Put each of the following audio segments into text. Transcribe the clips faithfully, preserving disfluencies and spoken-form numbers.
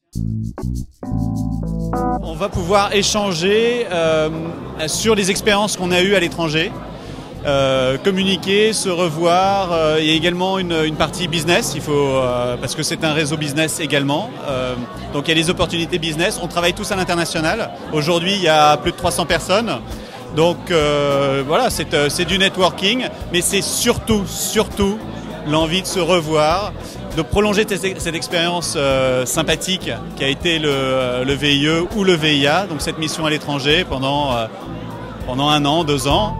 On va pouvoir échanger euh, sur les expériences qu'on a eues à l'étranger, euh, communiquer, se revoir. Euh, il y a également une, une partie business, il faut, euh, parce que c'est un réseau business également. Euh, donc il y a les opportunités business. On travaille tous à l'international. Aujourd'hui, il y a plus de trois cents personnes. Donc euh, voilà, c'est, euh, c'est du networking, mais c'est surtout, surtout l'envie de se revoir, de prolonger cette expérience euh, sympathique qui a été le, le V I E ou le V I A, donc cette mission à l'étranger pendant, euh, pendant un an, deux ans.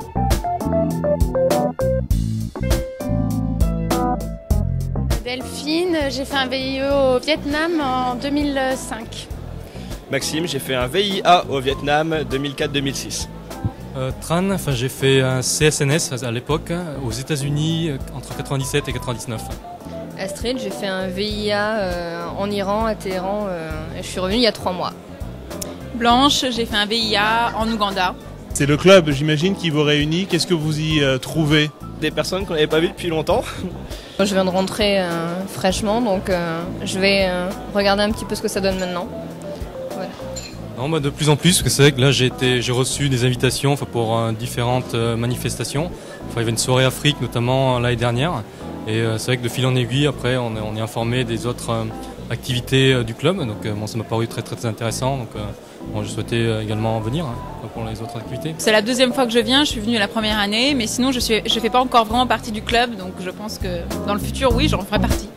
Delphine, j'ai fait un V I E au Vietnam en deux mille cinq. Maxime, j'ai fait un V I A au Vietnam deux mille quatre deux mille six. Euh, Tran, enfin, j'ai fait un C S N S à l'époque aux États-Unis entre quatre-vingt-dix-sept et quatre-vingt-dix-neuf. Astrid, j'ai fait un V I A euh, en Iran, à Téhéran, euh, et je suis revenue il y a trois mois. Blanche, j'ai fait un V I A en Ouganda. C'est le club, j'imagine, qui vous réunit. Qu'est-ce que vous y euh, trouvez? Des personnes qu'on n'avait pas vues depuis longtemps. Je viens de rentrer euh, fraîchement, donc euh, je vais euh, regarder un petit peu ce que ça donne maintenant. Voilà. Non, bah, de plus en plus, parce que c'est vrai que là j'ai, été, j'ai reçu des invitations enfin, pour euh, différentes euh, manifestations. Enfin, il y avait une soirée Afrique notamment l'année dernière. Et euh, c'est vrai que de fil en aiguille, après, on est, on est informé des autres euh, activités euh, du club. Donc euh, bon, ça m'a paru très très, très intéressant. Donc euh, bon, je souhaitais euh, également venir hein, pour les autres activités. C'est la deuxième fois que je viens, je suis venue la première année, mais sinon je ne je fais pas encore vraiment partie du club. Donc je pense que dans le futur, oui, j'en ferai partie.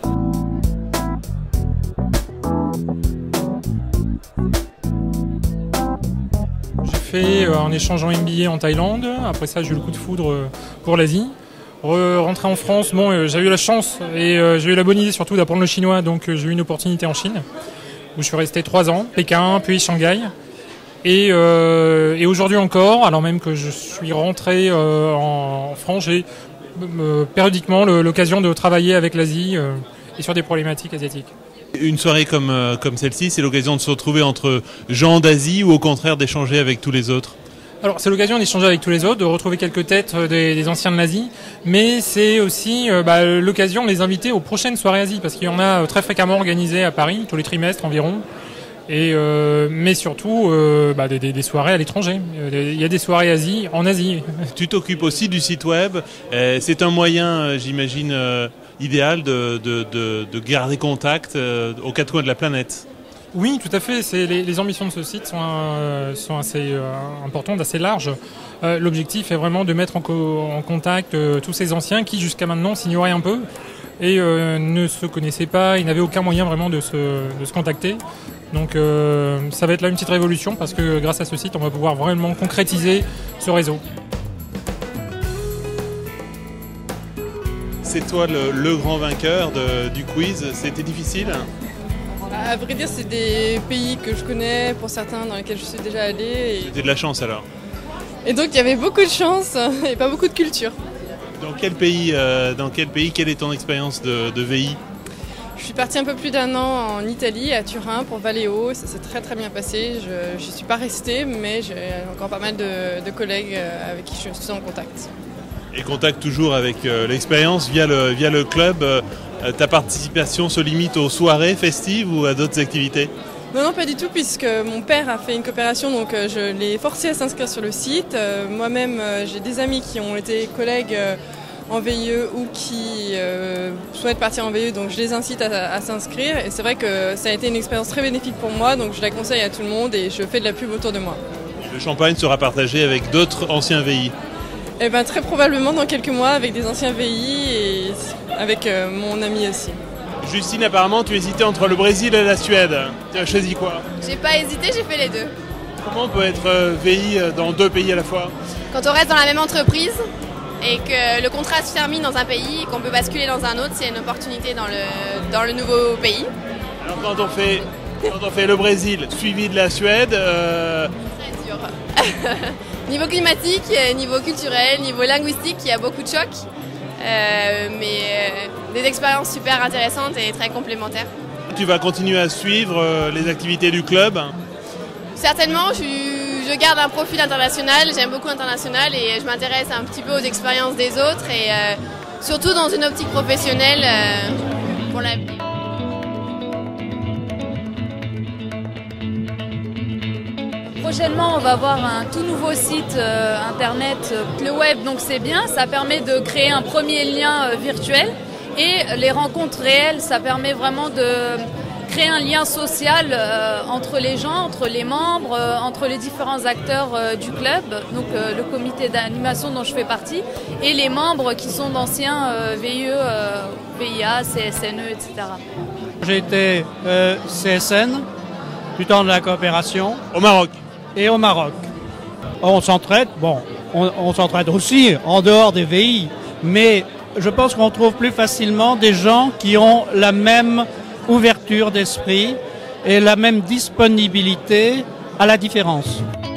J'ai fait euh, un échange en M B A en Thaïlande. Après ça, j'ai eu le coup de foudre euh, pour l'Asie. Rentré en France, bon, euh, j'ai eu la chance et euh, j'ai eu la bonne idée surtout d'apprendre le chinois, donc euh, j'ai eu une opportunité en Chine où je suis resté trois ans, Pékin, puis Shanghai. Et, euh, et aujourd'hui encore, alors même que je suis rentré euh, en France, j'ai euh, périodiquement le, l'occasion de travailler avec l'Asie euh, et sur des problématiques asiatiques. Une soirée comme, euh, comme celle-ci, c'est l'occasion de se retrouver entre gens d'Asie ou au contraire d'échanger avec tous les autres? Alors c'est l'occasion d'échanger avec tous les autres, de retrouver quelques têtes des, des anciens de l'Asie, mais c'est aussi euh, bah, l'occasion de les inviter aux prochaines soirées Asie, parce qu'il y en a très fréquemment organisées à Paris, tous les trimestres environ, et, euh, mais surtout euh, bah, des, des soirées à l'étranger. Il y a des soirées Asie en Asie. Tu t'occupes aussi du site web, euh, c'est un moyen, j'imagine, euh, idéal de, de, de, de garder contact euh, aux quatre coins de la planète. Oui, tout à fait. C'est, les, les ambitions de ce site sont, euh, sont assez euh, importantes, assez larges. Euh, l'objectif est vraiment de mettre en, co- en contact euh, tous ces anciens qui, jusqu'à maintenant, s'ignoraient un peu et euh, ne se connaissaient pas. Ils n'avaient aucun moyen vraiment de se, de se contacter. Donc euh, ça va être là une petite révolution parce que grâce à ce site, on va pouvoir vraiment concrétiser ce réseau. C'est toi le, le grand vainqueur de, du quiz. C'était difficile? À vrai dire, c'est des pays que je connais, pour certains dans lesquels je suis déjà allée. Et, C'était de la chance alors. et donc il y avait beaucoup de chance et pas beaucoup de culture. Dans quel pays, euh, dans quel pays, quelle est ton expérience de, de V I? Je suis partie un peu plus d'un an en Italie, à Turin, pour Valeo. Ça s'est très très bien passé. Je n'y suis pas restée, mais j'ai encore pas mal de, de collègues avec qui je suis en contact. Et contact toujours avec euh, l'expérience via le, via le club. Euh, ta participation se limite aux soirées festives ou à d'autres activités? Non, non, pas du tout, puisque mon père a fait une coopération, donc je l'ai forcé à s'inscrire sur le site. Euh, moi-même, euh, j'ai des amis qui ont été collègues euh, en V I E ou qui euh, souhaitent partir en V I E, donc je les incite à, à s'inscrire. Et c'est vrai que ça a été une expérience très bénéfique pour moi, donc je la conseille à tout le monde et je fais de la pub autour de moi. Le champagne sera partagé avec d'autres anciens V I? Eh ben, très probablement dans quelques mois avec des anciens V I et avec euh, mon ami aussi. Justine, apparemment tu hésitais entre le Brésil et la Suède. Tu as choisi quoi? J'ai pas hésité, j'ai fait les deux. Comment on peut être euh, V I dans deux pays à la fois? Quand on reste dans la même entreprise et que le contrat se termine dans un pays et qu'on peut basculer dans un autre, c'est une opportunité dans le, dans le nouveau pays. Alors quand on fait, quand on fait le Brésil suivi de la Suède... Euh... C'est dur. Niveau climatique, niveau culturel, niveau linguistique, il y a beaucoup de chocs, euh, mais euh, des expériences super intéressantes et très complémentaires. Tu vas continuer à suivre euh, les activités du club? Certainement, je, je garde un profil international, j'aime beaucoup l'international et je m'intéresse un petit peu aux expériences des autres et euh, surtout dans une optique professionnelle euh, pour l'avenir. prochainement, on va avoir un tout nouveau site euh, internet, le web, donc c'est bien. Ça permet de créer un premier lien euh, virtuel. Et les rencontres réelles, ça permet vraiment de créer un lien social euh, entre les gens, entre les membres, euh, entre les différents acteurs euh, du club, donc euh, le comité d'animation dont je fais partie, et les membres qui sont d'anciens euh, V I E, euh, V I A, C S N E, et cetera. J'ai été euh, C S N du temps de la coopération. Au Maroc. Et au Maroc. On s'entraide, bon, on, on s'entraide aussi en dehors des V I, mais je pense qu'on trouve plus facilement des gens qui ont la même ouverture d'esprit et la même disponibilité à la différence.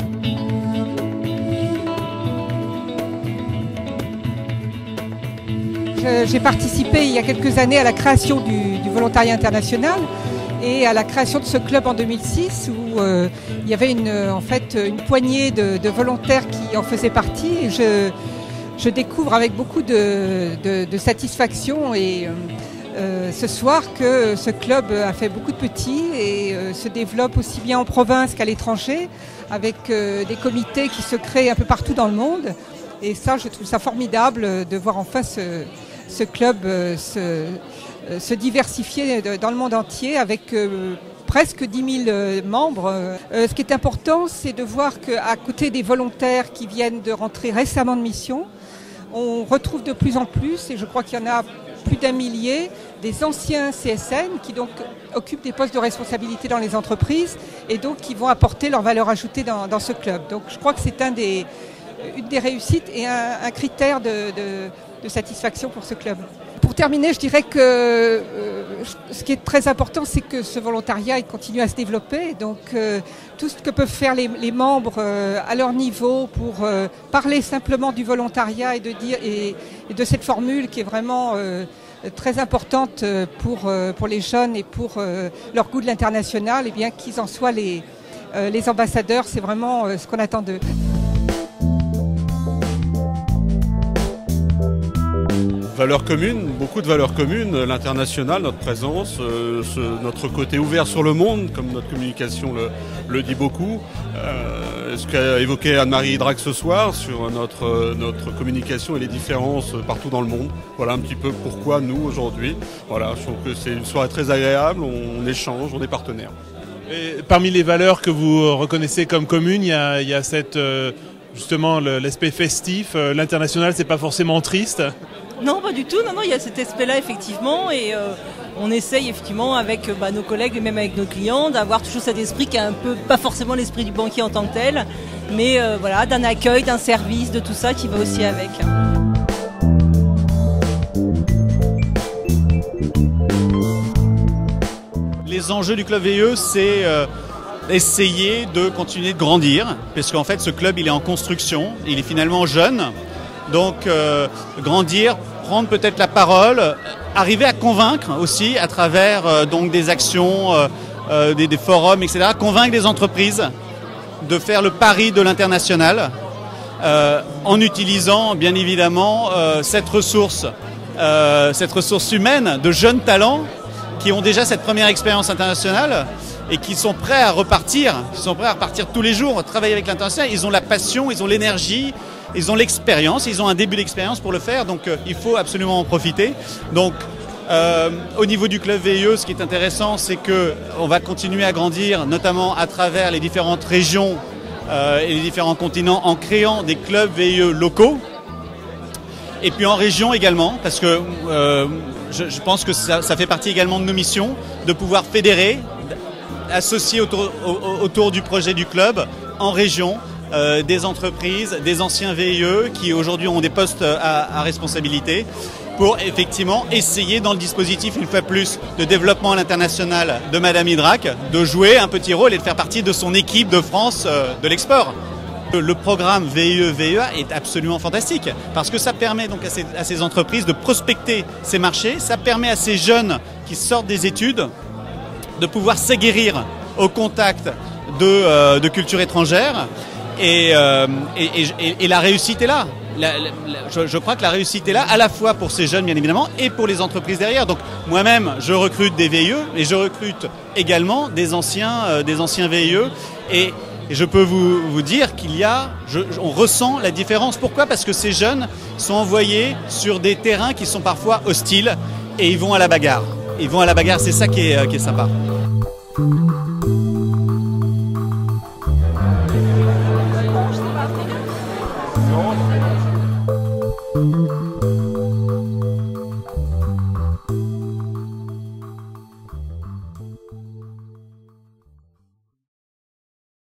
J'ai participé il y a quelques années à la création du, du volontariat international et à la création de ce club en deux mille six où euh, il y avait une, en fait, une poignée de, de volontaires qui en faisaient partie. Et je, je découvre avec beaucoup de, de, de satisfaction et euh, ce soir que ce club a fait beaucoup de petits et euh, se développe aussi bien en province qu'à l'étranger avec euh, des comités qui se créent un peu partout dans le monde. Et ça, je trouve ça formidable de voir enfin ce, ce club euh, se, euh, se diversifier dans le monde entier avec euh, presque dix mille euh, membres. Euh, ce qui est important, c'est de voir qu'à côté des volontaires qui viennent de rentrer récemment de mission, on retrouve de plus en plus, et je crois qu'il y en a plus d'un millier, des anciens C S N qui donc occupent des postes de responsabilité dans les entreprises et donc qui vont apporter leur valeur ajoutée dans, dans ce club. Donc je crois que c'est un des, une des réussites et un, un critère de, de, de satisfaction pour ce club. Pour terminer, je dirais que euh, ce qui est très important, c'est que ce volontariat il continue à se développer. Donc euh, tout ce que peuvent faire les, les membres euh, à leur niveau pour euh, parler simplement du volontariat et de dire et, et de cette formule qui est vraiment euh, très importante pour, euh, pour les jeunes et pour euh, leur goût de l'international, et bien qu'ils en soient les, euh, les ambassadeurs, c'est vraiment euh, ce qu'on attend d'eux. Valeurs communes, beaucoup de valeurs communes, l'international, notre présence, euh, ce, notre côté ouvert sur le monde, comme notre communication le, le dit beaucoup. Euh, ce qu'a évoqué Anne-Marie Hydrac ce soir sur notre, notre communication et les différences partout dans le monde. Voilà un petit peu pourquoi nous aujourd'hui. Voilà, je trouve que c'est une soirée très agréable, on, on échange, on est partenaires. Et parmi les valeurs que vous reconnaissez comme communes, il y a, il y a cette, euh, justement l'aspect festif. Euh, L'international, c'est pas forcément triste. Non, pas du tout. Non, non, il y a cet aspect-là, effectivement. Et euh, on essaye, effectivement, avec bah, nos collègues et même avec nos clients, d'avoir toujours cet esprit qui est un peu, pas forcément l'esprit du banquier en tant que tel, mais euh, voilà, d'un accueil, d'un service, de tout ça qui va aussi avec. Les enjeux du club V I E, c'est euh, essayer de continuer de grandir, parce qu'en fait, ce club, il est en construction, il est finalement jeune. Donc euh, grandir, prendre peut-être la parole, arriver à convaincre aussi à travers euh, donc des actions, euh, euh, des, des forums, et cetera. Convaincre les entreprises de faire le pari de l'international euh, en utilisant bien évidemment euh, cette ressource, euh, cette ressource humaine de jeunes talents qui ont déjà cette première expérience internationale et qui sont prêts à repartir, qui sont prêts à repartir tous les jours, travailler avec l'international. Ils ont la passion, ils ont l'énergie. Ils ont l'expérience, ils ont un début d'expérience pour le faire, donc euh, il faut absolument en profiter. Donc, euh, au niveau du club V I E, ce qui est intéressant, c'est qu'on va continuer à grandir, notamment à travers les différentes régions euh, et les différents continents, en créant des clubs V I E locaux. Et puis en région également, parce que euh, je, je pense que ça, ça fait partie également de nos missions, de pouvoir fédérer, associer autour, autour du projet du club en région, Euh, des entreprises, des anciens V I E qui aujourd'hui ont des postes à, à responsabilité pour effectivement essayer dans le dispositif, une fois plus, de développement à l'international de Madame Hydrac, de jouer un petit rôle et de faire partie de son équipe de France euh, de l'export. Le programme V I E V I A est absolument fantastique parce que ça permet donc à ces, à ces entreprises de prospecter ces marchés, ça permet à ces jeunes qui sortent des études de pouvoir s'aguerrir au contact de, euh, de culture étrangère. Et, euh, et, et, et la réussite est là. La, la, je, je crois que la réussite est là, à la fois pour ces jeunes, bien évidemment, et pour les entreprises derrière. Donc moi-même, je recrute des V I E, et je recrute également des anciens, euh, des anciens V I E. Et Et je peux vous, vous dire qu'il y a, je, on ressent la différence. Pourquoi? Parce que ces jeunes sont envoyés sur des terrains qui sont parfois hostiles et ils vont à la bagarre. Ils vont à la bagarre, c'est ça qui est, qui est sympa.